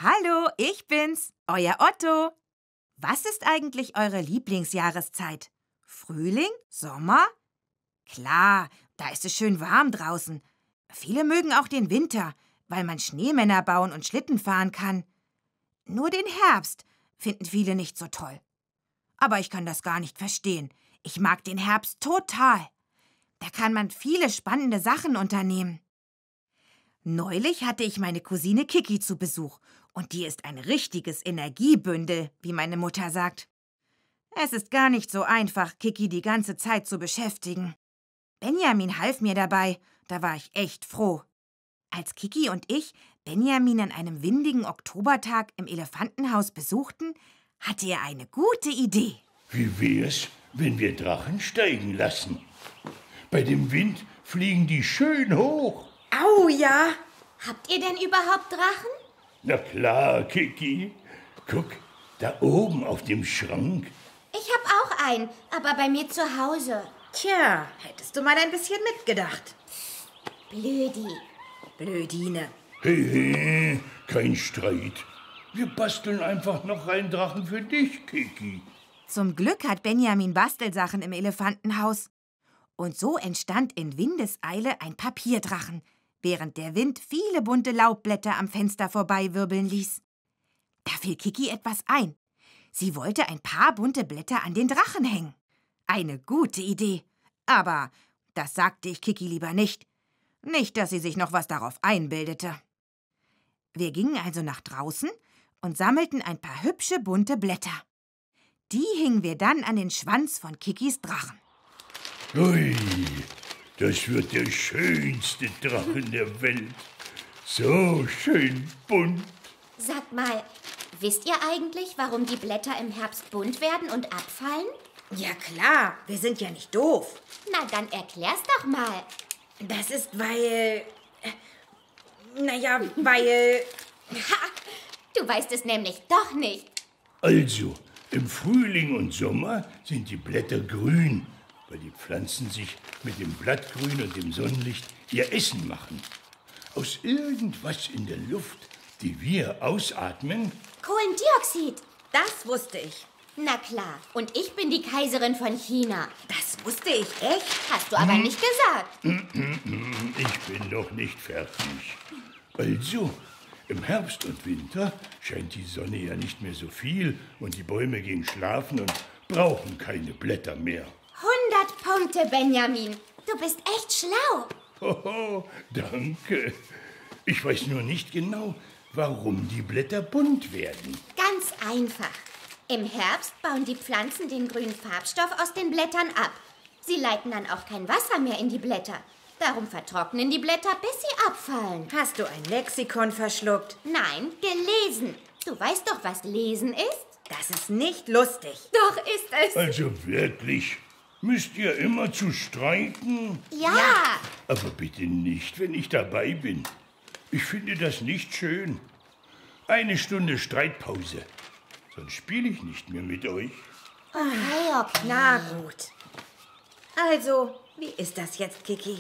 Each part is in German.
Hallo, ich bin's, euer Otto. Was ist eigentlich eure Lieblingsjahreszeit? Frühling? Sommer? Klar, da ist es schön warm draußen. Viele mögen auch den Winter, weil man Schneemänner bauen und Schlitten fahren kann. Nur den Herbst finden viele nicht so toll. Aber ich kann das gar nicht verstehen. Ich mag den Herbst total. Da kann man viele spannende Sachen unternehmen. Neulich hatte ich meine Cousine Kiki zu Besuch und die ist ein richtiges Energiebündel, wie meine Mutter sagt. Es ist gar nicht so einfach, Kiki die ganze Zeit zu beschäftigen. Benjamin half mir dabei, da war ich echt froh. Als Kiki und ich Benjamin an einem windigen Oktobertag im Elefantenhaus besuchten, hatte er eine gute Idee. Wie wär's, wenn wir Drachen steigen lassen? Bei dem Wind fliegen die schön hoch. Au ja! Habt ihr denn überhaupt Drachen? Na klar, Kiki. Guck, da oben auf dem Schrank. Ich hab auch einen, aber bei mir zu Hause. Tja, hättest du mal ein bisschen mitgedacht. Blödi. Blödine. Hey, kein Streit. Wir basteln einfach noch einen Drachen für dich, Kiki. Zum Glück hat Benjamin Bastelsachen im Elefantenhaus. Und so entstand in Windeseile ein Papierdrachen, während der Wind viele bunte Laubblätter am Fenster vorbeiwirbeln ließ. Da fiel Kiki etwas ein. Sie wollte ein paar bunte Blätter an den Drachen hängen. Eine gute Idee. Aber das sagte ich Kiki lieber nicht. Nicht, dass sie sich noch was darauf einbildete. Wir gingen also nach draußen und sammelten ein paar hübsche bunte Blätter. Die hingen wir dann an den Schwanz von Kikis Drachen. Ui, das wird der schönste Drachen der Welt. So schön bunt. Sag mal, wisst ihr eigentlich, warum die Blätter im Herbst bunt werden und abfallen? Ja klar, wir sind ja nicht doof. Na, dann erklär's doch mal. Das ist, weil... weil... Ha! Du weißt es nämlich doch nicht. Also, im Frühling und Sommer sind die Blätter grün, weil die Pflanzen sich mit dem Blattgrün und dem Sonnenlicht ihr Essen machen. Aus irgendwas in der Luft, die wir ausatmen. Kohlendioxid. Das wusste ich. Na klar, und ich bin die Kaiserin von China. Das wusste ich echt. Hast du aber nicht gesagt. Ich bin noch nicht fertig. Also, im Herbst und Winter scheint die Sonne ja nicht mehr so viel und die Bäume gehen schlafen und brauchen keine Blätter mehr. 100 Punkte, Benjamin. Du bist echt schlau. Hoho, danke. Ich weiß nur nicht genau, warum die Blätter bunt werden. Ganz einfach. Im Herbst bauen die Pflanzen den grünen Farbstoff aus den Blättern ab. Sie leiten dann auch kein Wasser mehr in die Blätter. Darum vertrocknen die Blätter, bis sie abfallen. Hast du ein Lexikon verschluckt? Nein, gelesen. Du weißt doch, was Lesen ist? Das ist nicht lustig. Doch ist es. Also wirklich, müsst ihr immer zu streiten? Ja. Aber bitte nicht, wenn ich dabei bin. Ich finde das nicht schön. 1 Stunde Streitpause. Sonst spiele ich nicht mehr mit euch. Okay. Na gut. Also, wie ist das jetzt, Kiki?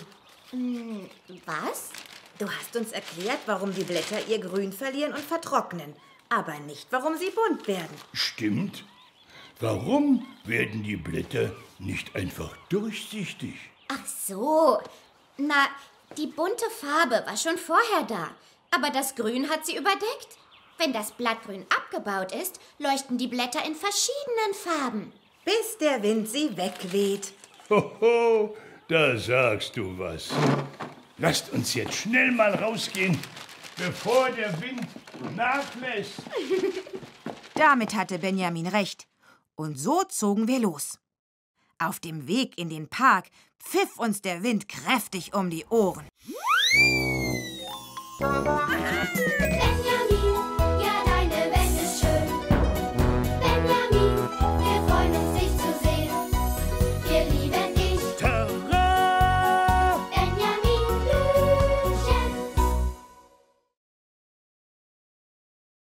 Was? Du hast uns erklärt, warum die Blätter ihr Grün verlieren und vertrocknen, aber nicht, warum sie bunt werden. Stimmt. Warum werden die Blätter nicht einfach durchsichtig? Ach so. Na, die bunte Farbe war schon vorher da. Aber das Grün hat sie überdeckt. Wenn das Blattgrün abgebaut ist, leuchten die Blätter in verschiedenen Farben. Bis der Wind sie wegweht. Hoho, da sagst du was. Lasst uns jetzt schnell mal rausgehen, bevor der Wind nachlässt. Damit hatte Benjamin recht. Und so zogen wir los. Auf dem Weg in den Park pfiff uns der Wind kräftig um die Ohren.